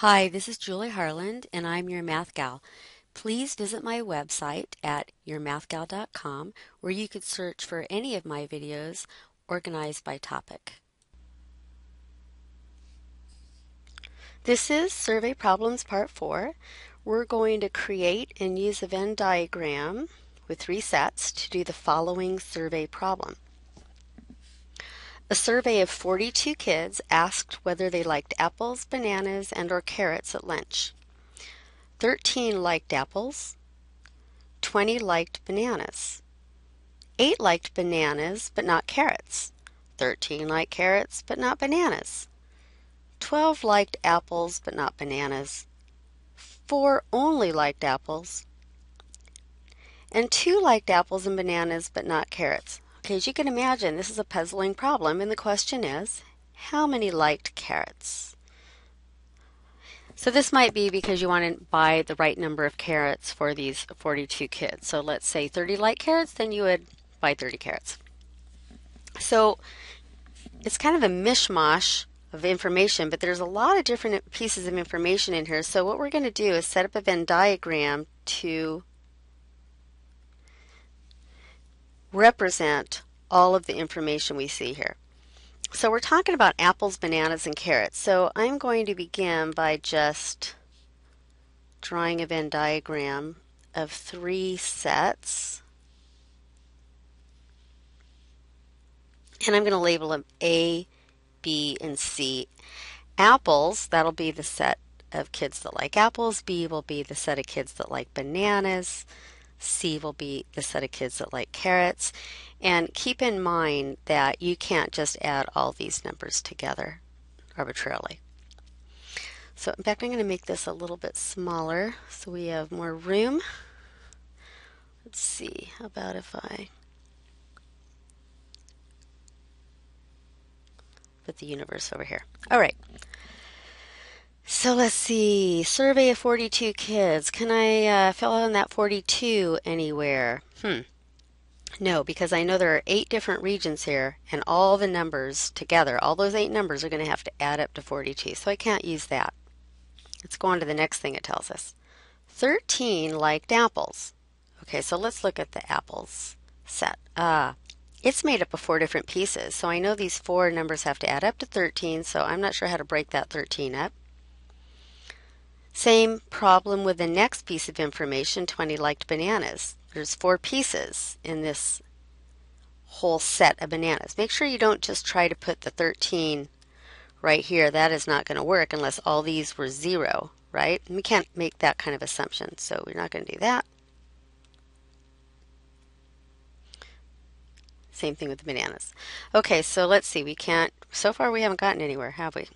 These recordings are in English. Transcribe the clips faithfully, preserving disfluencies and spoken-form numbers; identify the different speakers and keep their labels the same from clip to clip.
Speaker 1: Hi, this is Julie Harland, and I'm your Math Gal. Please visit my website at your math gal dot com, where you could search for any of my videos organized by topic. This is Survey Problems Part four. We're going to create and use a Venn diagram with three sets to do the following survey problem. A survey of forty-two kids asked whether they liked apples, bananas, and or carrots at lunch. thirteen liked apples, twenty liked bananas. eight liked bananas but not carrots. thirteen liked carrots but not bananas. twelve liked apples but not bananas. four only liked apples. And two liked apples and bananas but not carrots. Okay, as you can imagine, this is a puzzling problem, and the question is, how many liked carrots? So this might be because you want to buy the right number of carrots for these forty-two kids. So let's say thirty liked carrots, then you would buy thirty carrots. So it's kind of a mishmash of information, but there's a lot of different pieces of information in here. So what we're going to do is set up a Venn diagram to represent all of the information we see here. So we're talking about apples, bananas, and carrots. So I'm going to begin by just drawing a Venn diagram of three sets. And I'm going to label them A, B, and C. Apples, that'll be the set of kids that like apples. B will be the set of kids that like bananas. C will be the set of kids that like carrots. And keep in mind that you can't just add all these numbers together arbitrarily. So in fact, I'm going to make this a little bit smaller so we have more room. Let's see, how about if I put the universe over here. All right. So let's see, survey of forty-two kids. Can I uh, fill in that forty-two anywhere? Hmm. No, because I know there are eight different regions here, and all the numbers together, all those eight numbers are going to have to add up to forty-two, so I can't use that. Let's go on to the next thing it tells us. thirteen liked apples. Okay, so let's look at the apples set. Ah, it's made up of four different pieces, so I know these four numbers have to add up to thirteen, so I'm not sure how to break that thirteen up. Same problem with the next piece of information, twenty liked bananas. There's four pieces in this whole set of bananas. Make sure you don't just try to put the thirteen right here. That is not going to work unless all these were zero, right? And we can't make that kind of assumption, so we're not going to do that. Same thing with the bananas. Okay, so let's see. We can't, so far we haven't gotten anywhere, have we?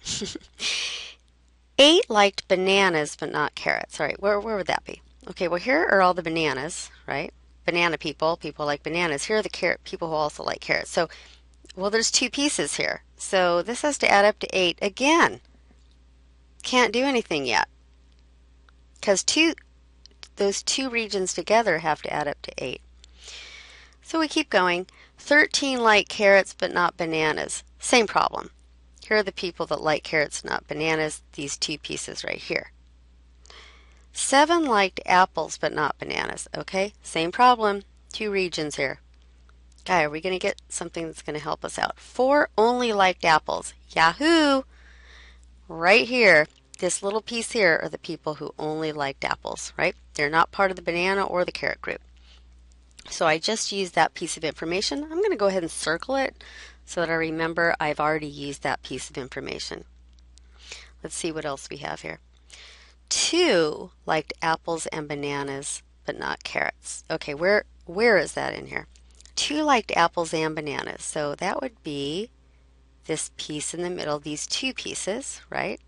Speaker 1: Eight liked bananas, but not carrots. All right, where, where would that be? Okay, well, here are all the bananas, right? Banana people, people like bananas. Here are the carrot people who also like carrots. So, well, there's two pieces here. So this has to add up to eight. Again, can't do anything yet. Because two, those two regions together have to add up to eight. So we keep going. thirteen like carrots, but not bananas. Same problem. Here are the people that like carrots, not bananas, these two pieces right here. Seven liked apples, but not bananas. Okay, same problem, two regions here. Okay, are we going to get something that's going to help us out? Four only liked apples. Yahoo! Right here, this little piece here are the people who only liked apples, right? They're not part of the banana or the carrot group. So I just used that piece of information. I'm going to go ahead and circle it so that I remember I've already used that piece of information. Let's see what else we have here. Two liked apples and bananas, but not carrots. Okay, where where is that in here? Two liked apples and bananas. So that would be this piece in the middle, these two pieces, right?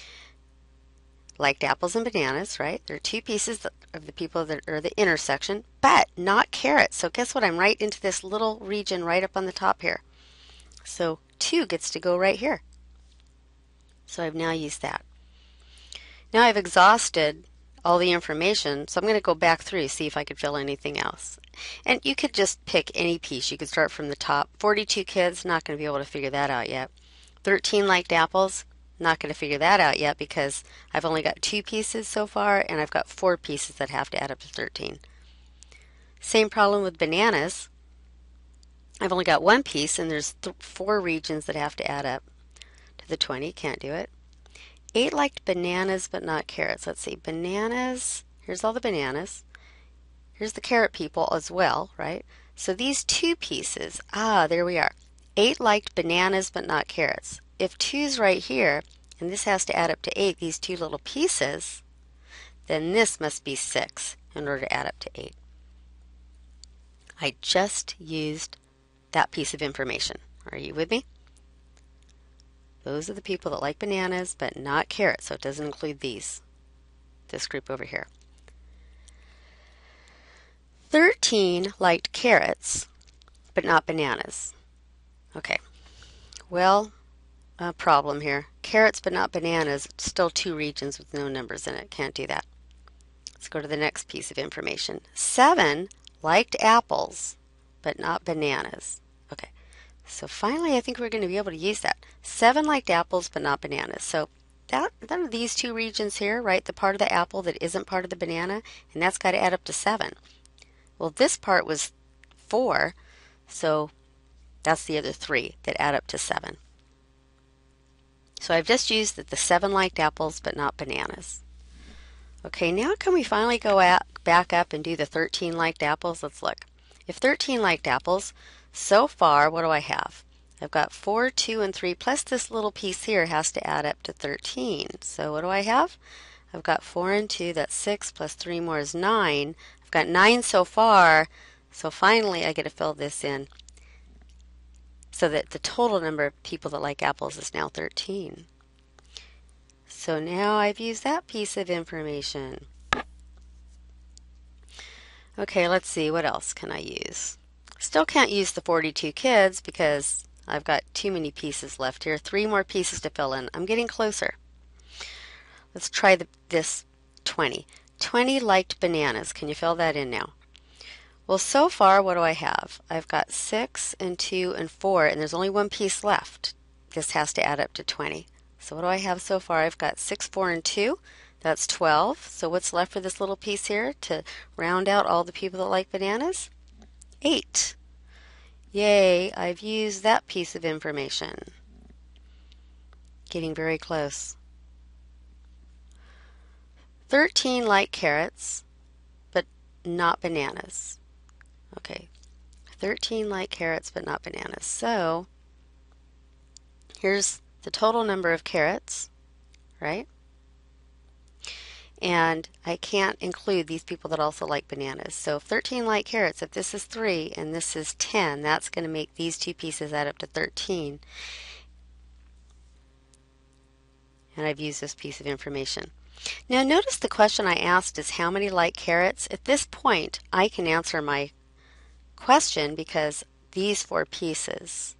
Speaker 1: Liked apples and bananas, right? There are two pieces of the people that are the intersection, but not carrots. So guess what? I'm right into this little region right up on the top here. So two gets to go right here. So I've now used that. Now I've exhausted all the information, so I'm going to go back through, see if I could fill anything else. And you could just pick any piece. You could start from the top. forty-two kids, not going to be able to figure that out yet. thirteen liked apples, Not going to figure that out yet because I've only got two pieces so far, and I've got four pieces that have to add up to thirteen. Same problem with bananas. I've only got one piece, and there's th four regions that have to add up to the twenty. Can't do it. eight liked bananas but not carrots. Let's see. Bananas. Here's all the bananas. Here's the carrot people as well, right? So these two pieces, ah, there we are. eight liked bananas but not carrots. If two's right here, and this has to add up to eight, these two little pieces, then this must be six in order to add up to eight. I just used that piece of information. Are you with me? Those are the people that like bananas but not carrots, so it doesn't include these, this group over here. thirteen liked carrots but not bananas. Okay, well, a problem here. Carrots but not bananas, still two regions with no numbers in it. Can't do that. Let's go to the next piece of information. seven liked apples but not bananas. Okay, so finally I think we're going to be able to use that. seven liked apples but not bananas. So that, that are these two regions here, right? The part of the apple that isn't part of the banana, and that's got to add up to seven. Well, this part was four, so that's the other three that add up to seven. So I've just used that the seven liked apples but not bananas. Okay, now can we finally go at, back up and do the thirteen liked apples? Let's look. If thirteen liked apples, so far, what do I have? I've got four, two, and three, plus this little piece here has to add up to thirteen. So what do I have? I've got four and two, that's six, plus three more is nine. I've got nine so far, so finally I get to fill this in so that the total number of people that like apples is now thirteen. So now I've used that piece of information. Okay, let's see, what else can I use? Still can't use the forty-two kids because I've got too many pieces left here. Three more pieces to fill in. I'm getting closer. Let's try the, this twenty. twenty liked bananas. Can you fill that in now? Well, so far, what do I have? I've got six and two and four, and there's only one piece left. This has to add up to twenty. So what do I have so far? I've got six, four, and two. That's twelve. So what's left for this little piece here to round out all the people that like bananas? eight. Yay, I've used that piece of information. Getting very close. thirteen like carrots, but not bananas. Okay, thirteen like carrots, but not bananas. So here's the total number of carrots, right? And I can't include these people that also like bananas. So if thirteen like carrots, if this is three and this is ten, that's going to make these two pieces add up to thirteen. And I've used this piece of information. Now notice the question I asked is how many like carrots? At this point, I can answer my question because these four pieces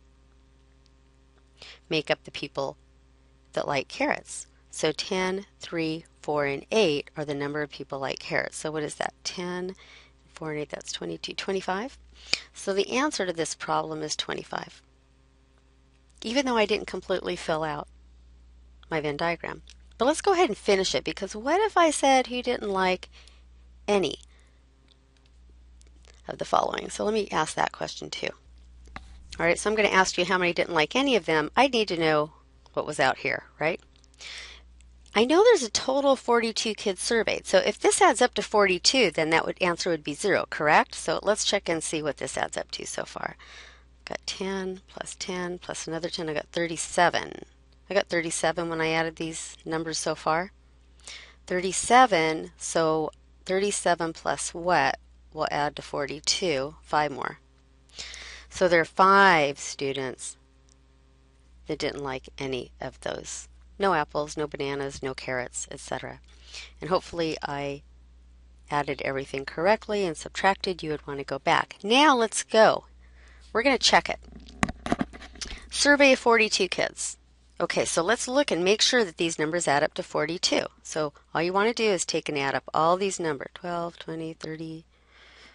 Speaker 1: make up the people that like carrots. So ten, three, four, and eight are the number of people like carrots. So what is that? ten, four, and eight, that's twenty-two, twenty-five. So the answer to this problem is twenty-five. Even though I didn't completely fill out my Venn diagram. But let's go ahead and finish it, because what if I said who didn't like any of the following? So let me ask that question too. All right, so I'm going to ask you how many didn't like any of them. I need to know what was out here, right? I know there's a total of forty-two kids surveyed. So if this adds up to forty-two, then that would answer would be zero, correct? So let's check and see what this adds up to so far. I've got ten plus ten plus another ten. I got thirty-seven. I got thirty-seven when I added these numbers so far. thirty-seven, so thirty-seven plus what will add to forty-two? Five more. So there are five students that didn't like any of those. No apples, no bananas, no carrots, et cetera. And hopefully I added everything correctly and subtracted. You would want to go back. Now let's go. We're going to check it. Survey of forty-two kids. Okay, so let's look and make sure that these numbers add up to forty-two. So all you want to do is take and add up all these numbers. twelve, twenty, thirty,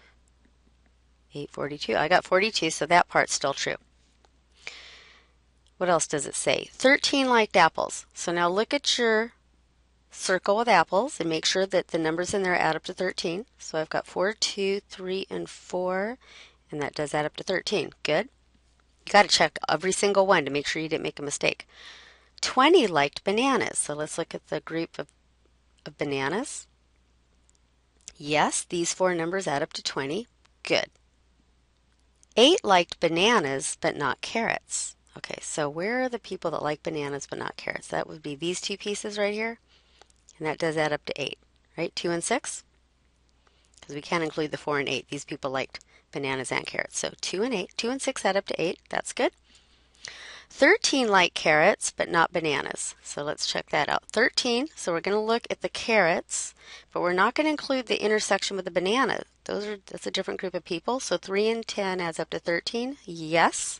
Speaker 1: eight, forty-two. I got forty-two, so that part's still true. What else does it say? thirteen liked apples. So now look at your circle with apples and make sure that the numbers in there add up to thirteen. So I've got four, two, three, and four, and that does add up to thirteen. Good. You got to check every single one to make sure you didn't make a mistake. twenty liked bananas. So let's look at the group of, of bananas. Yes, these four numbers add up to twenty. Good. eight liked bananas, but not carrots. Okay, so where are the people that like bananas but not carrots? That would be these two pieces right here. And that does add up to eight, right? two and six? Because we can't include the four and eight. These people liked bananas and carrots. So two and eight, two and six add up to eight. That's good. thirteen like carrots, but not bananas. So let's check that out. thirteen, so we're going to look at the carrots, but we're not going to include the intersection with the banana. Those are, that's a different group of people. So three and ten adds up to thirteen. Yes.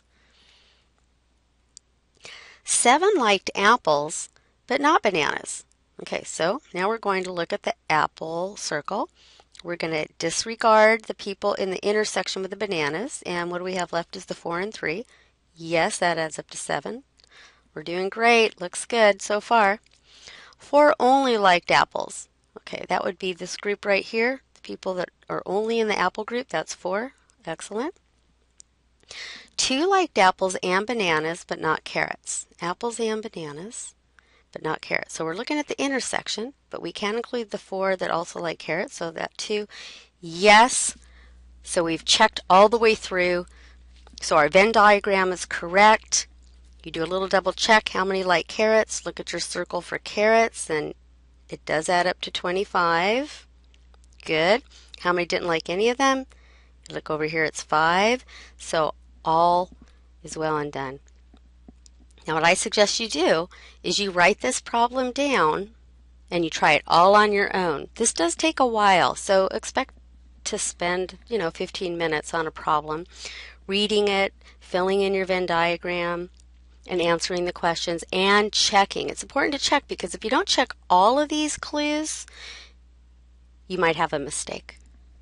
Speaker 1: seven liked apples, but not bananas. Okay, so now we're going to look at the apple circle. We're going to disregard the people in the intersection with the bananas, and what do we have left is the four and three. Yes, that adds up to seven. We're doing great. Looks good so far. Four only liked apples. Okay, that would be this group right here. The people that are only in the apple group, that's four. Excellent. Two liked apples and bananas, but not carrots. Apples and bananas, but not carrots. So we're looking at the intersection, but we can include the four that also like carrots, so that two. Yes. So we've checked all the way through. So our Venn diagram is correct. You do a little double check how many like carrots. Look at your circle for carrots, and it does add up to twenty-five. Good. How many didn't like any of them? You look over here, it's five. So all is well and done. Now what I suggest you do is you write this problem down and you try it all on your own. This does take a while, so expect to spend, you know, fifteen minutes on a problem, reading it, filling in your Venn diagram, and answering the questions and checking. It's important to check because if you don't check all of these clues, you might have a mistake.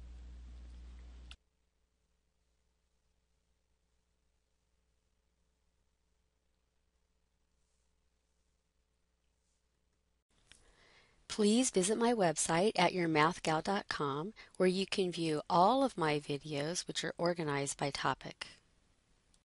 Speaker 1: Please visit my website at your math gal dot com where you can view all of my videos which are organized by topic.